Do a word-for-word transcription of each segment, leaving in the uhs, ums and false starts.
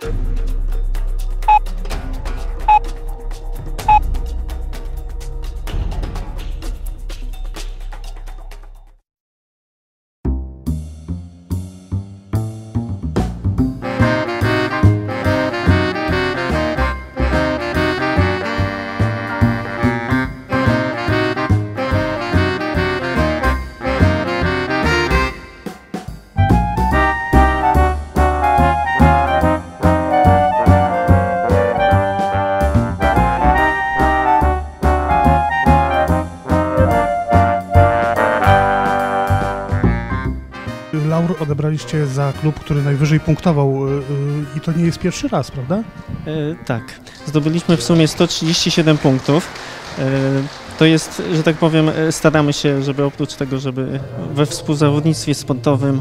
Laur odebraliście za klub, który najwyżej punktował i to nie jest pierwszy raz, prawda? E, tak, zdobyliśmy w sumie sto trzydzieści siedem punktów. E, to jest, że tak powiem, staramy się, żeby oprócz tego, żeby we współzawodnictwie sportowym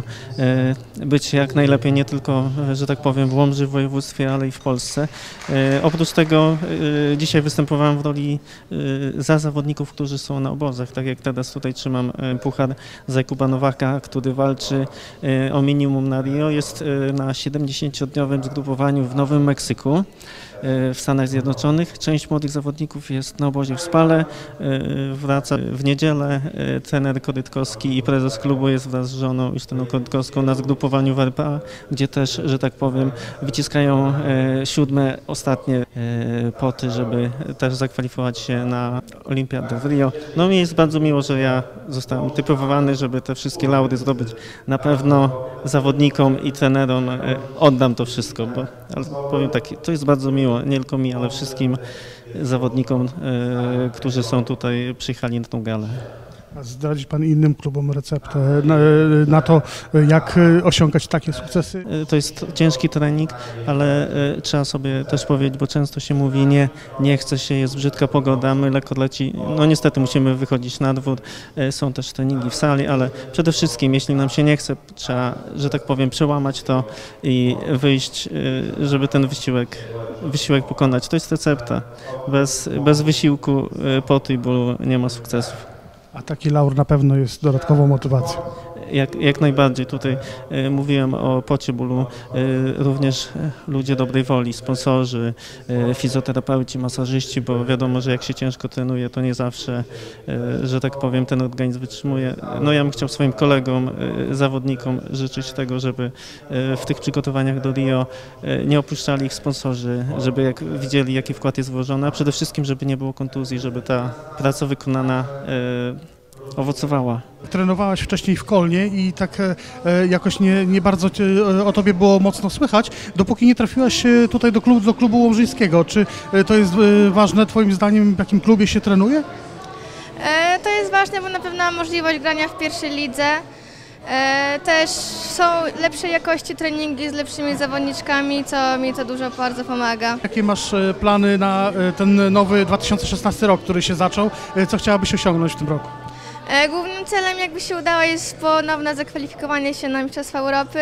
e, być jak najlepiej nie tylko, że tak powiem, w Łomży, w województwie, ale i w Polsce. E, oprócz tego e, dzisiaj występowałem w roli e, za zawodników, którzy są na obozach, tak jak teraz tutaj trzymam e, puchar za Jakuba Nowaka, który walczy e, o minimum na Rio. Jest e, na siedemdziesięciodniowym zgrupowaniu w Nowym Meksyku w Stanach Zjednoczonych. Część młodych zawodników jest na obozie w Spale, wraca w niedzielę. Trener Korytkowski i prezes klubu jest wraz z żoną Justyną Korytkowską na zgrupowaniu w R P A, gdzie też, że tak powiem, wyciskają siódme, ostatnie poty, żeby też zakwalifikować się na Olimpiadę w Rio. No mi jest bardzo miło, że ja zostałem typowany, żeby te wszystkie laury zdobyć. Na pewno zawodnikom i trenerom oddam to wszystko, bo ale powiem tak, to jest bardzo miło, nie tylko mi, ale wszystkim zawodnikom, e, którzy są tutaj, przyjechali na tą galę. A zdradzi Pan innym klubom receptę na, na to, jak osiągać takie sukcesy? To jest ciężki trening, ale e, trzeba sobie też powiedzieć, bo często się mówi, nie, nie chce się, jest brzydka pogoda, my lekko leci. No niestety musimy wychodzić na dwór, e, są też treningi w sali, ale przede wszystkim, jeśli nam się nie chce, trzeba, że tak powiem, przełamać to i wyjść, e, żeby ten wysiłek, wysiłek pokonać. To jest recepta. Bez, bez wysiłku, e, potu i bólu nie ma sukcesów. A taki laur na pewno jest dodatkową motywacją. Jak, jak najbardziej. Tutaj e, mówiłem o pocie bólu. E, również ludzie dobrej woli, sponsorzy, e, fizjoterapeuci, masażyści, bo wiadomo, że jak się ciężko trenuje, to nie zawsze, e, że tak powiem, ten organizm wytrzymuje. No ja bym chciał swoim kolegom, e, zawodnikom życzyć tego, żeby e, w tych przygotowaniach do Rio e, nie opuszczali ich sponsorzy, żeby jak widzieli, jaki wkład jest włożony, a przede wszystkim, żeby nie było kontuzji, żeby ta praca wykonana e, owocowała. Trenowałaś wcześniej w Kolnie i tak e, jakoś nie, nie bardzo cię, e, o tobie było mocno słychać, dopóki nie trafiłaś e, tutaj do klubu, do klubu łomżyńskiego. Czy e, to jest e, ważne twoim zdaniem, w jakim klubie się trenuje? E, to jest ważne, bo na pewno mam możliwość grania w pierwszej lidze. E, też są lepszej jakości treningi z lepszymi zawodniczkami, co mi to dużo bardzo pomaga. Jakie masz e, plany na e, ten nowy dwa tysiące szesnasty rok, który się zaczął? E, co chciałabyś osiągnąć w tym roku? Głównym celem, jakby się udało, jest ponowne zakwalifikowanie się na Mistrzostwa Europy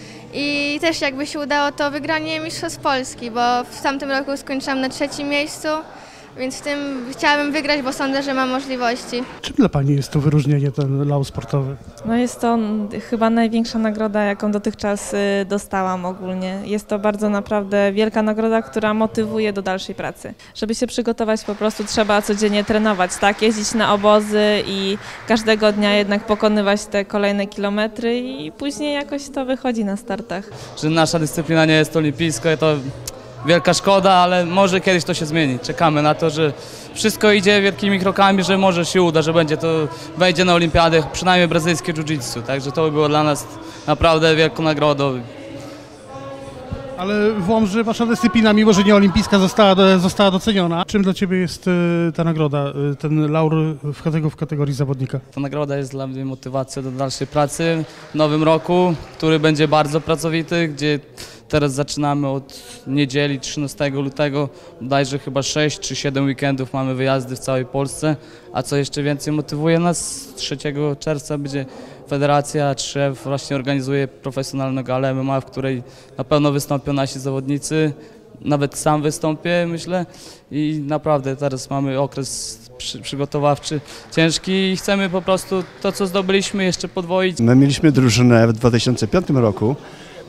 i też jakby się udało, to wygranie Mistrzostw Polski, bo w tamtym roku skończyłam na trzecim miejscu, więc w tym chciałabym wygrać, bo sądzę, że mam możliwości. Czym dla Pani jest to wyróżnienie, ten laur sportowy? No jest to chyba największa nagroda, jaką dotychczas dostałam ogólnie. Jest to bardzo naprawdę wielka nagroda, która motywuje do dalszej pracy. Żeby się przygotować, po prostu trzeba codziennie trenować, tak? Jeździć na obozy i każdego dnia jednak pokonywać te kolejne kilometry i później jakoś to wychodzi na startach. Że nasza dyscyplina nie jest olimpijska, to wielka szkoda, ale może kiedyś to się zmieni. Czekamy na to, że wszystko idzie wielkimi krokami, że może się uda, że będzie to, wejdzie na olimpiadę, przynajmniej brazylijskie jiu-jitsu. Także to by było dla nas naprawdę wielką nagrodą. Ale w Łomży wasza dyscyplina, mimo że nie olimpijska, została, została doceniona. Czym dla Ciebie jest ta nagroda, ten laur w kategorii, w kategorii zawodnika? Ta nagroda jest dla mnie motywacją do dalszej pracy w nowym roku, który będzie bardzo pracowity, gdzie teraz zaczynamy od niedzieli trzynastego lutego, bodajże chyba sześć czy siedem weekendów mamy wyjazdy w całej Polsce, a co jeszcze więcej motywuje nas, trzeciego czerwca będzie Federacja Trzew właśnie organizuje profesjonalną galę M M A, w której na pewno wystąpią nasi zawodnicy, nawet sam wystąpię, myślę, i naprawdę teraz mamy okres przy, przygotowawczy ciężki i chcemy po prostu to, co zdobyliśmy, jeszcze podwoić. My mieliśmy drużynę w dwa tysiące piątym roku,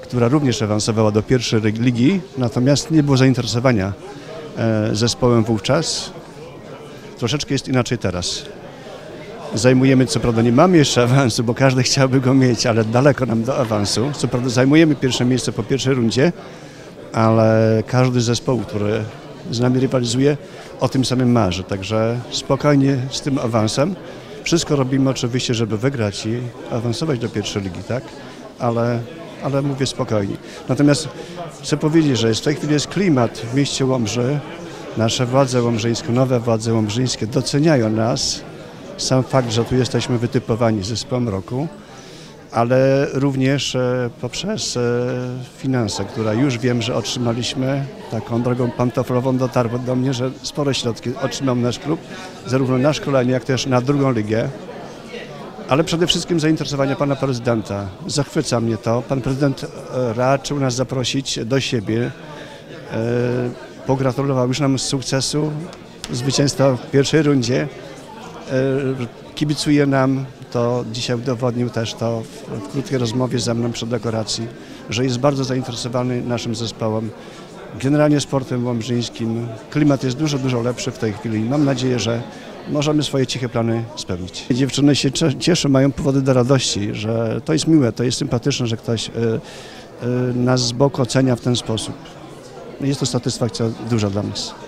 która również awansowała do pierwszej ligi, natomiast nie było zainteresowania zespołem wówczas. Troszeczkę jest inaczej teraz. Zajmujemy, co prawda nie mamy jeszcze awansu, bo każdy chciałby go mieć, ale daleko nam do awansu. Co prawda zajmujemy pierwsze miejsce po pierwszej rundzie, ale każdy zespół, który z nami rywalizuje, o tym samym marzy. Także spokojnie z tym awansem. Wszystko robimy oczywiście, żeby wygrać i awansować do pierwszej ligi, tak? Ale, ale mówię spokojnie. Natomiast chcę powiedzieć, że w tej chwili jest klimat w mieście Łomży. Nasze władze łomżyńskie, nowe władze łomżyńskie doceniają nas. Sam fakt, że tu jesteśmy wytypowani zespołem roku, ale również e, poprzez e, finanse, które już wiem, że otrzymaliśmy, taką drogą pantoflową dotarło do mnie, że spore środki otrzymał nasz klub, zarówno na szkolenie, jak też na drugą ligę, ale przede wszystkim zainteresowanie pana prezydenta. Zachwyca mnie to. Pan prezydent e, raczył nas zaprosić do siebie, e, pogratulował już nam sukcesu, zwycięstwa w pierwszej rundzie. Kibicuje nam, to dzisiaj udowodnił też to w, w krótkiej rozmowie ze mną przy dekoracji, że jest bardzo zainteresowany naszym zespołem, generalnie sportem łomżyńskim. Klimat jest dużo, dużo lepszy w tej chwili i mam nadzieję, że możemy swoje ciche plany spełnić. Dziewczyny się cieszą, mają powody do radości, że to jest miłe, to jest sympatyczne, że ktoś y, y, nas z boku ocenia w ten sposób. Jest to satysfakcja duża dla nas.